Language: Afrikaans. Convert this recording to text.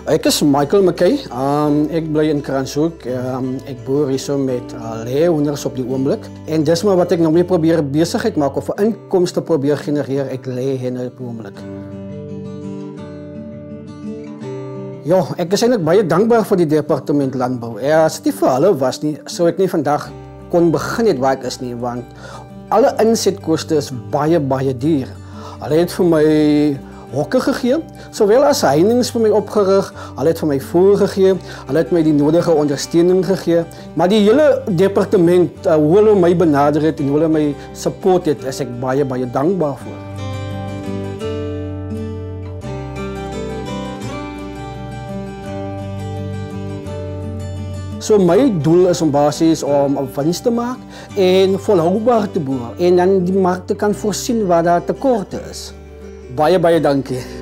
Ek is Michael McKay. Ek bly in Kranshoek. Ek boer hierso met leehonders op die oomblik. En dis maar wat ek nou mee probeer besigheid maak of 'n inkomste probeer genereer uit leehenne op die oomblik. Ja, ek is eintlik baie dankbaar vir die departement landbou. As dit nie vir hulle was nie, sou ek nie vandag kon begin het waar ek is nie, want alle insetkoste is baie duur. Hulle het vir my hokke gegee, sowel as heininge vir my opgerig. Hulle het vir my voer gegee, hulle het my die nodige ondersteuning gegee, maar die hele departement, hoe hulle my benader het en hoe hulle my support het, is ek baie dankbaar voor. So my doel is om basies om 'n wins te maak en volhoubaar te boer en dan die markte kan voorsien waar daar tekorte is. Baie dankie.